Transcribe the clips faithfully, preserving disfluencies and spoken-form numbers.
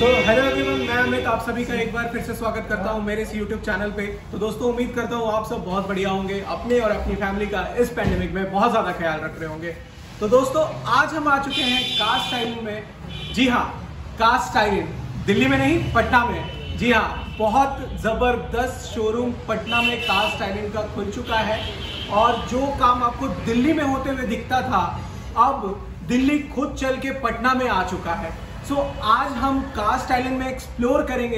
So hello everyone, मैं अमित आप सभी का एक बार फिर से स्वागत करता हूं मेरे इस यूट्यूब चैनल पे। तो दोस्तों, उम्मीद करता हूं आप सब बहुत बढ़िया होंगे, अपने और अपनी फैमिली का इस पैंडेमिक में बहुत ज़्यादा ख्याल रख रहे होंगे। तो दोस्तों, आज हम आ चुके हैं कास्ट आइलैंड में। जी हाँ, कास्ट आइलैंड, दिल्ली में नहीं, पटना में। जी हाँ, बहुत ज़बरदस्त शोरूम पटना में कास्ट आइलैंड का खुल चुका है। और जो काम आपको दिल्ली में होते हुए दिखता था, अब दिल्ली खुद चल के पटना में आ चुका है। सो so, आज हम कास्ट आइलैंड में एक्सप्लोर करेंगे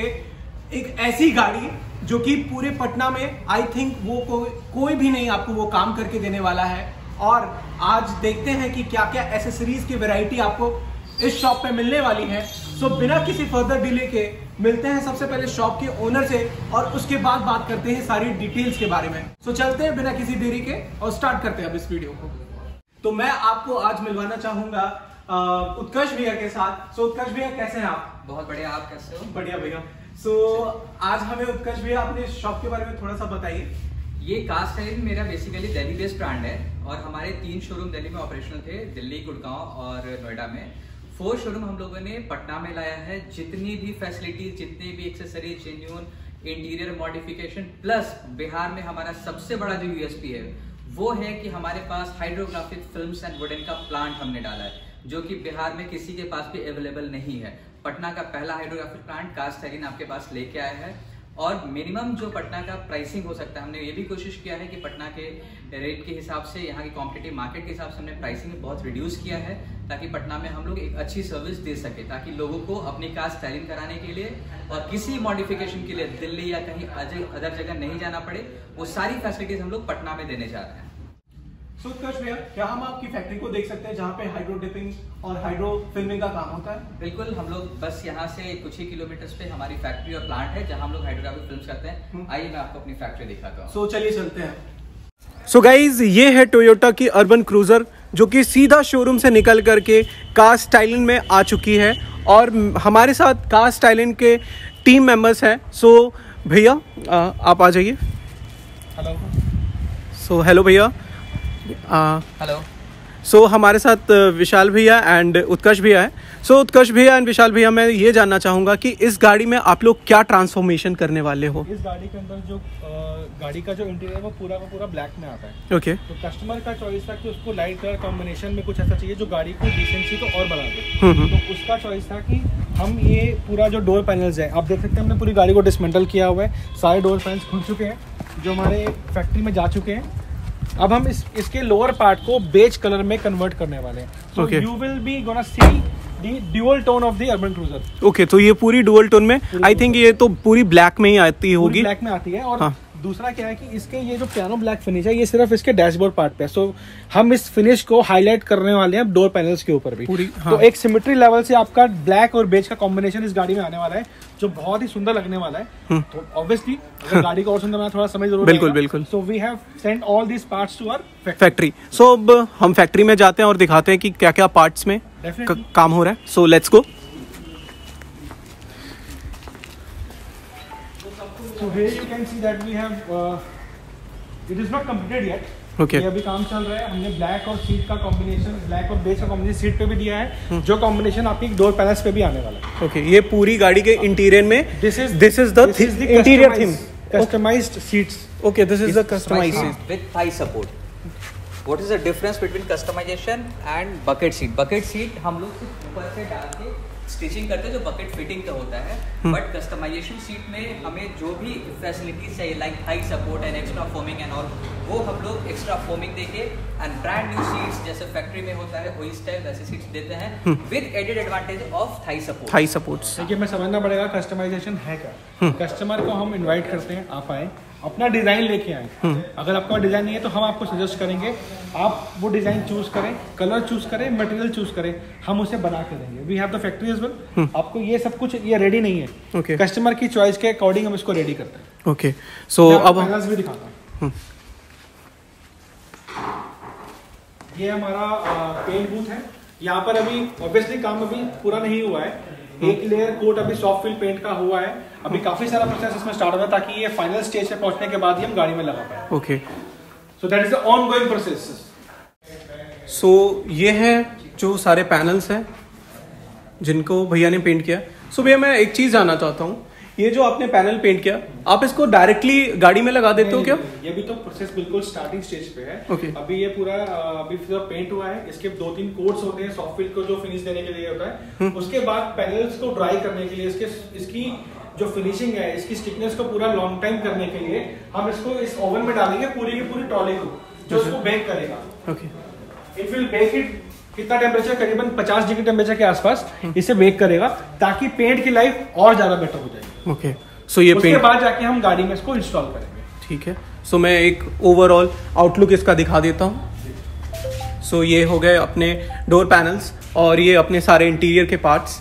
एक ऐसी गाड़ी जो कि पूरे पटना में आई थिंक वो को, कोई भी नहीं आपको वो काम करके देने वाला है। और आज देखते हैं कि क्या क्या एसेसरीज की वैरायटी आपको इस शॉप पे मिलने वाली है। सो so, बिना किसी फर्दर डिले के मिलते हैं सबसे पहले शॉप के ओनर से और उसके बाद बात करते हैं सारी डिटेल्स के बारे में। सो so, चलते हैं बिना किसी देरी के और स्टार्ट करते हैं अब इस वीडियो को। तो मैं आपको आज मिलवाना चाहूंगा उत्कर्ष भैया के साथ। सो so, उत्कर्ष भैया कैसे हैं आप? बहुत बढ़िया, आप कैसे हो? बढ़िया भैया। सो so, आज हमें उत्कर्ष भैया अपने शॉप के बारे में थोड़ा सा बताइए। ये कास्ट आइलैंड मेरा बेसिकली दिल्ली बेस्ड ब्रांड है और हमारे तीन शोरूम दिल्ली में ऑपरेशनल थे, दिल्ली, गुड़गांव और नोएडा में। फोर शोरूम हम लोगों ने पटना में लाया है। जितनी भी फैसिलिटीज, जितनी भी accessories, genuine interior modification, plus Bihar में हमारा सबसे बड़ा जो यूएसपी है वो है कि हमारे पास हाइड्रोग्राफिक फिल्म्स एंड वुडन का प्लांट हमने डाला है, जो कि बिहार में किसी के पास भी अवेलेबल नहीं है। पटना का पहला हाइड्रोग्राफिक प्लांट कास्ट आइलैंड आपके पास लेके आया है। और मिनिमम जो पटना का प्राइसिंग हो सकता है, हमने ये भी कोशिश किया है कि पटना के रेट के हिसाब से, यहाँ की कॉम्पिटिटिव मार्केट के हिसाब से हमने प्राइसिंग बहुत रिड्यूस किया है, ताकि पटना में हम लोग एक अच्छी सर्विस दे सके, ताकि लोगों को अपनी कार स्टाइलिंग कराने के लिए और किसी मॉडिफिकेशन के लिए दिल्ली या कहीं अदर जगह नहीं जाना पड़े। वो सारी फैसिलिटीज हम लोग पटना में देने जा रहे हैं। सो उत्कर्ष भैया, क्या हम आपकी फैक्ट्री को देख सकते हैं जहाँ पे हाइड्रो डिपिंग और हाइड्रो फिल्मिंग का काम होता है? बिल्कुल, हम लोग बस यहाँ से कुछ ही किलोमीटर्स पे हमारी फैक्ट्री और प्लांट है जहाँ हम लोग हाइड्रोग्राफिक फिल्म्स करते हैं। आइए मैं आपको अपनी फैक्ट्री दिखाता हूँ। सो चलिए चलते हैं। सो गाइज, ये है टोयोटा की अर्बन क्रूजर जो कि सीधा शोरूम से निकल करके कास्ट आइलैंड में आ चुकी है। और हमारे साथ कास्ट आइलैंड के टीम मेंबर्स हैं। सो भैया आप आ जाइए। हेलो। सो हेलो भैया। हेलो। सो हमारे साथ विशाल भैया एंड उत्कर्ष भैया है। सो so, उत्कर्ष भैया एंड विशाल भैया, मैं ये जानना चाहूँगा कि इस गाड़ी में आप लोग क्या ट्रांसफॉर्मेशन करने वाले हो? इस गाड़ी के अंदर जो आ, गाड़ी का जो इंटीरियर वो पूरा का पूरा ब्लैक में आता है। Okay okay. तो कस्टमर का चॉइस था कि उसको लाइट कलर कॉम्बिनेशन में कुछ ऐसा चाहिए जो गाड़ी को डिसेंसी को और बढ़ा दे। तो उसका चॉइस था कि हम ये पूरा जो डोर पैनल्स है, आप देख सकते हैं हमने पूरी गाड़ी को डिसमेंटल किया हुआ है। सारे डोर पैनल्स खुल चुके हैं जो हमारे फैक्ट्री में जा चुके हैं। अब हम इस इसके लोअर पार्ट को बेज कलर में कन्वर्ट करने वाले हैं। So you will be gonna see the dual tone of the Urban Cruiser. Okay, तो ये पूरी ड्यूअल टोन में, आई थिंक ये तो पूरी ब्लैक में ही आती होगी। ब्लैक में आती है। और हाँ। दूसरा क्या है कि इसके ये जो पियानो ब्लैक फिनिश है ये सिर्फ इसके डैशबोर्ड पार्ट पे है। सो हम इस फिनिश को हाईलाइट करने वाले हैं डोर पैनल्स के ऊपर भी पूरी। हाँ। तो एक सिमेट्री लेवल से आपका ब्लैक और बेज का कॉम्बिनेशन इस गाड़ी में आने वाला है जो बहुत ही सुंदर लगने वाला है। तो ऑब्वियसली अगर गाड़ी को और सुंदर बनाना थोड़ा समय जरूर बिल्कुल बिल्कुल। So we have sent all this parts to our factory. So अब हम फैक्ट्री में जाते हैं और दिखाते हैं कि क्या क्या पार्ट्स में काम हो रहा है। So let's go. So here you can see that we have uh, it is not completed yet. Okay. ये अभी काम चल रहा है। हमने ब्लैक और सीट का कॉम्बिनेशन, ब्लैक और बेज का कॉम्बिनेशन सीट पे भी दिया है, जो कॉम्बिनेशन आपकी डोर पैनल्स पे भी आने वाला है। Okay okay. ये पूरी गाड़ी के इंटीरियर में this is this is the interior theme, customised seats. Okay, this is the customised seat with thigh support. What is the difference between customisation and bucket seat? Bucket seat हम लोग सिर्फ ऊपर से डाल के स्टिचिंग करते हैं जो बकेट फिटिंग का होता है, बट कस्टमाइजेशन सीट में हमें जो भी फैसिलिटीज चाहिए like high support and extra foaming and all, वो हम लोग एक्स्ट्रा फोमिंग देके एंड ब्रांड न्यू सीट्स जैसे फैक्ट्री में होता है वही स्टाइल वैसे सीट्स देते हैं with added advantage of thigh support. Thigh supports. देखिए, मैं समझना पड़ेगा कस्टमाइजेशन है क्या। कस्टमर को हम इनवाइट करते हैं, आप आए, अपना डिजाइन लेके आए। अगर आपका डिजाइन नहीं है तो हम आपको सजेस्ट करेंगे, आप वो डिजाइन चूज करें, कलर चूज करें, मटेरियल चूज करें, हम उसे बना के देंगे। We have the factory as well. आपको ये सब कुछ ये रेडी नहीं है। okay. कस्टमर की चॉइस के अकॉर्डिंग हम इसको रेडी करते हैं। ओके, सो अब पैनल्स भी दिखाता हूँ। ये हमारा पेंट बूथ है। यहाँ पर अभी ऑब्वियसली काम अभी पूरा नहीं हुआ है। एक लेयर कोट अभी सॉफ्ट फिल पेंट का हुआ है। अभी काफी सारा प्रोसेस इसमें स्टार्ट होगा ताकि ये फाइनल स्टेज पे पहुंचने के बाद ही हम गाड़ी में लगा पाए। Okay, so that is the ongoing process. So ये है जो सारे पैनल्स हैं जिनको भैया ने पेंट किया। सो भैया मैं एक चीज जानना चाहता हूँ, ये जो आपने पैनल पेंट किया, आप इसको डायरेक्टली गाड़ी में लगा देते हो क्या? ये भी तो प्रोसेस बिल्कुल स्टार्टिंग स्टेज पे है। okay. अभी ये पूरा अभी पूरा पेंट हुआ है, इसके दो तीन कोट्स होते हैं सॉफ्ट फिल को जो फिनिश देने के लिए होता है। उसके बाद पैनल्स को ड्राई करने के लिए इसके इसकी जो फिनिशिंग है, इसकी स्टिकनेस को पूरा लॉन्ग टाइम करने के लिए हम इसको इस ओवन में डालेंगे, पूरी की पूरी ट्रॉली को, जो इसको बेक करेगा। Okay, it will bake it कितना टेम्परेचर, करीबन पचास डिग्री टेम्परेचर के आसपास इसे बेक करेगा, ताकि पेंट की लाइफ और ज्यादा बेटर हो जाएगी। ओके, सो ये उसके पेंट बाद जाके हम गाड़ी में इसको इंस्टॉल करेंगे। ठीक है, सो मैं एक ओवरऑल आउटलुक इसका दिखा देता हूँ। सो ये हो गए अपने डोर पैनल्स और ये अपने सारे इंटीरियर के पार्ट्स।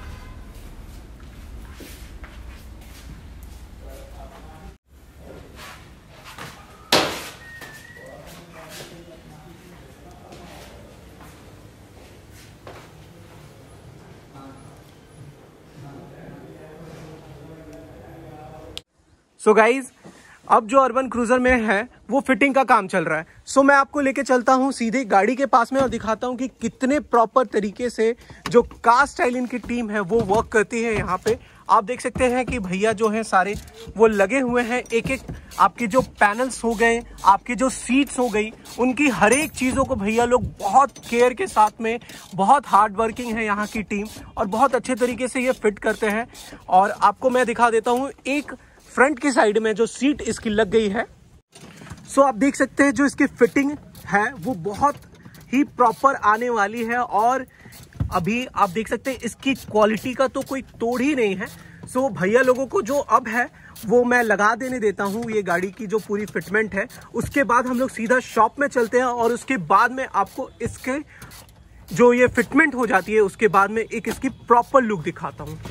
सो so गाइज, अब जो अर्बन क्रूजर में है वो फिटिंग का काम चल रहा है। सो so मैं आपको लेके चलता हूँ सीधे गाड़ी के पास में और दिखाता हूँ कि कितने प्रॉपर तरीके से जो कार स्टाइलिंग की टीम है वो वर्क करती है। यहाँ पे आप देख सकते हैं कि भैया जो हैं सारे वो लगे हुए हैं, एक एक आपके जो पैनल्स हो गए, आपकी जो सीट्स हो गई, उनकी हर एक चीज़ों को भैया लोग बहुत केयर के साथ में, बहुत हार्ड वर्किंग है यहाँ की टीम और बहुत अच्छे तरीके से ये फिट करते हैं। और आपको मैं दिखा देता हूँ एक फ्रंट की साइड में जो सीट इसकी लग गई है। सो आप देख सकते हैं जो इसकी फिटिंग है वो बहुत ही प्रॉपर आने वाली है और अभी आप देख सकते हैं इसकी क्वालिटी का तो कोई तोड़ ही नहीं है। सो भैया लोगों को जो अब है वो मैं लगा देने देता हूँ ये गाड़ी की जो पूरी फिटमेंट है। उसके बाद हम लोग सीधा शॉप में चलते हैं और उसके बाद में आपको इसके जो ये फिटमेंट हो जाती है उसके बाद में एक इसकी प्रॉपर लुक दिखाता हूँ।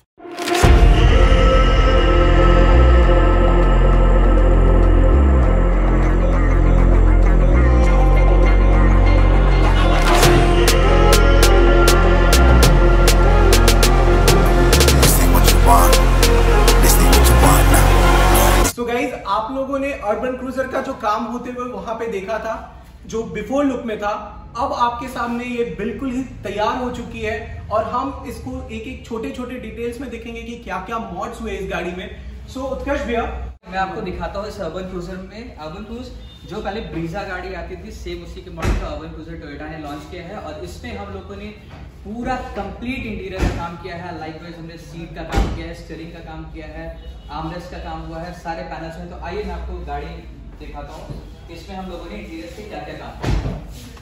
आप लोगों ने अर्बन क्रूजर का जो काम होते हुए वहां पे देखा था, जो बिफोर लुक में था, अब आपके सामने ये बिल्कुल ही तैयार हो चुकी है और हम इसको एक एक छोटे छोटे डिटेल्स में देखेंगे कि क्या क्या मॉड्स हुए इस गाड़ी में। सो so, उत्कर्ष भैया मैं आपको दिखाता हूँ इस अर्बन क्रूजर में। अर्बन क्रूज जो पहले ब्रीजा गाड़ी आती थी, सेम उसी के मॉडल का अर्बन क्रूजर टोयोटा ने लॉन्च किया है और इसमें हम लोगों ने पूरा कंप्लीट इंटीरियर का काम किया है। लाइकवाइज हमने सीट का काम किया है, स्टीयरिंग का काम किया है, आर्मरेस्ट का काम हुआ है, सारे पैनल्स में। तो आइए मैं आपको गाड़ी दिखाता हूँ इसमें हम लोगों ने इंटीरियर से क्या क्या काम किया।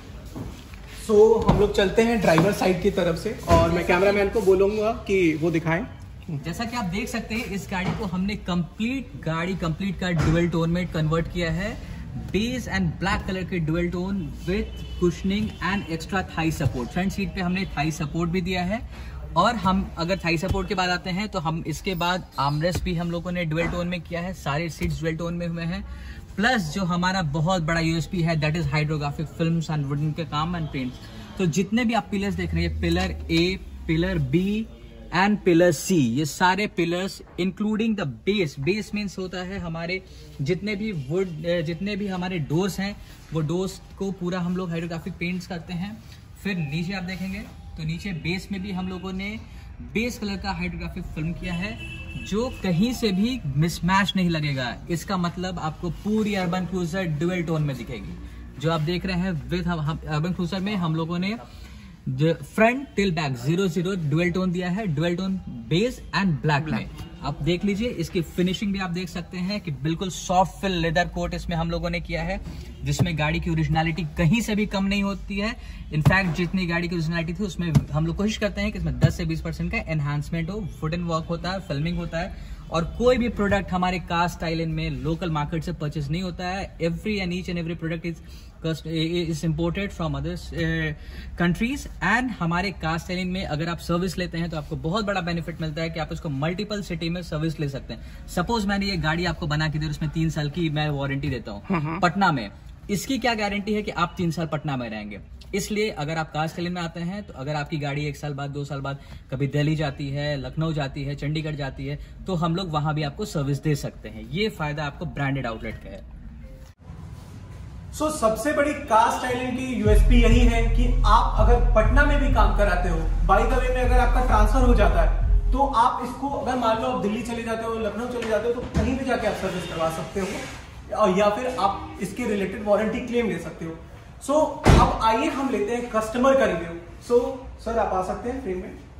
सो so, हम लोग चलते हैं ड्राइवर साइड की तरफ से और मैं कैमरामैन को बोलूँगा कि वो दिखाएं। जैसा कि आप देख सकते हैं इस गाड़ी को हमने कंप्लीट गाड़ी कंप्लीट का डुअल टोन में कन्वर्ट किया है। बेज एंड ब्लैक कलर के dual tone with cushioning and extra thigh support. Front seat पे हमने थाई सपोर्ट भी दिया है और हम अगर थाई सपोर्ट के बाद आते हैं तो हम इसके बाद आर्मरेस्ट भी हम लोगों ने डुअल टोन में किया है। सारे सीट्स डुअल टोन में हुए हैं। प्लस जो हमारा बहुत बड़ा यूएसपी है that is hydrographic films and wooden के काम एंड पेंट्स। तो जितने भी आप पिलर्स देख रहे हैं, pillar A, pillar B and pillar C, ये सारे pillars including the base. Base means होता है हमारे जितने भी वुड जितने भी हमारे डोर्स हैं वो डोर्स को पूरा हम लोग हाइड्रोग्राफिक पेंट्स करते हैं। फिर नीचे आप देखेंगे तो नीचे बेस में भी हम लोगों ने बेस कलर का हाइड्रोग्राफिक फिल्म किया है जो कहीं से भी मिसमैच नहीं लगेगा। इसका मतलब आपको पूरी अर्बन क्रूजर डुअल टोन में दिखेगी। जो आप देख रहे हैं विद अर्बन क्रूजर में हम लोगों ने front till back zero zero dual tone दिया है, dual tone base and black में। आप देख लीजिए इसकी फिनिशिंग भी आप देख सकते हैं कि बिल्कुल सॉफ्ट फिल लेदर कोट इसमें हम लोगों ने किया है जिसमें गाड़ी की ओरिजिनलिटी कहीं से भी कम नहीं होती है। इनफैक्ट जितनी गाड़ी की ओरिजिनलिटी थी उसमें हम लोग कोशिश करते हैं कि इसमें दस से बीस परसेंट का एनहांसमेंट हो। फुट एंड वर्क होता है, फिल्मिंग होता है और कोई भी प्रोडक्ट हमारे कार स्टाइल में लोकल मार्केट से परचेज नहीं होता है। Every and each and every product is is imported from others countries and हमारे कार स्टाइलिंग में अगर आप सर्विस लेते हैं तो आपको बहुत बड़ा बेनिफिट मिलता है कि आप इसको मल्टीपल सिटी में सर्विस ले सकते हैं। सपोज मैंने ये गाड़ी आपको बना के दी, उसमें तीन साल की मैं वारंटी देता हूँ पटना में, इसकी क्या गारंटी है कि आप तीन साल पटना में रहेंगे। इसलिए अगर आप कार स्टाइलिंग में आते हैं तो अगर आपकी गाड़ी एक साल बाद, दो साल बाद कभी दिल्ली जाती है, लखनऊ जाती है, चंडीगढ़ जाती है तो हम लोग वहां भी आपको सर्विस दे सकते हैं। ये फायदा आपको ब्रांडेड आउटलेट का है। सो so, सबसे बड़ी कार स्टाइलिंग की यूएसपी यही है कि आप अगर पटना में भी काम कराते हो, बाय द वे में अगर आपका ट्रांसफर हो जाता है तो आप इसको अगर मान लो आप दिल्ली चले जाते हो, लखनऊ चले जाते हो, तो कहीं भी जाके आप सर्विस करवा सकते हो, और या फिर आप इसके रिलेटेड वारंटी क्लेम ले सकते हो। सो so, अब आइए हम लेते हैं कस्टमर का रिव्यू। सो सर आप आ सकते हैं फ्रेम में।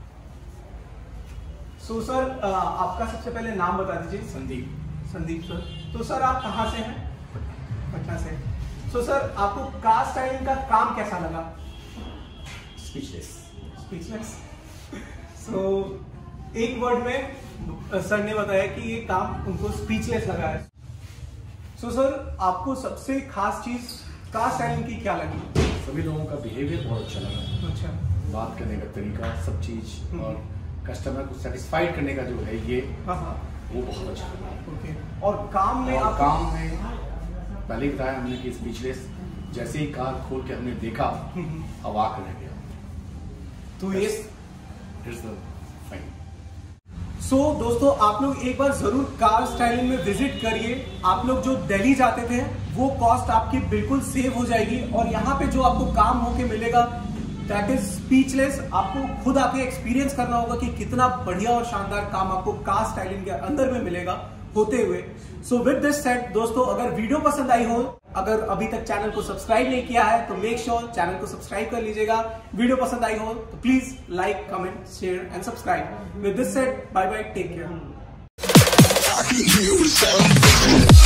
सो so, सर आपका सबसे पहले नाम बता दीजिए। संदीप। संदीप सर, तो सर आप कहाँ से हैं? पटना से। सो so, सर आपको कार स्टाइलिंग का काम कैसा लगा? स्पीचलेस। स्पीचलेस। सो एक वर्ड में सर ने बताया कि ये काम उनको स्पीचलेस लगा है। सो so, सर आपको सबसे खास चीज कार स्टाइलिंग की क्या लगी? सभी लोगों का बिहेवियर बहुत अच्छा लगा। अच्छा। बात करने का तरीका, सब चीज, और कस्टमर को सेटिस्फाइड करने का जो है ये, हाँ हाँ, वो बहुत अच्छा लगा। ओके। और काम में और आप काम में पहले ही बताया हमने कि स्पीचलेस, जैसे ही कार खोल के हमने देखा अवाक रह गया। तो ये it's the fine. So so, दोस्तों आप लोग एक बार जरूर कार स्टाइलिंग में विजिट करिए। आप लोग जो दिल्ली जाते थे वो कॉस्ट आपकी बिल्कुल सेव हो जाएगी, और यहाँ पे जो आपको काम होके मिलेगा दैट इज स्पीचलेस। आपको खुद आके एक्सपीरियंस करना होगा कि कितना बढ़िया और शानदार काम आपको कार स्टाइलिंग के अंदर में मिलेगा होते हुए। सो विद दिस सेट दोस्तों, अगर वीडियो पसंद आई हो, अगर अभी तक चैनल को सब्सक्राइब नहीं किया है तो मेक श्योर चैनल को सब्सक्राइब कर लीजिएगा। वीडियो पसंद आई हो तो please like, comment, share and subscribe. With this set, bye bye, take care.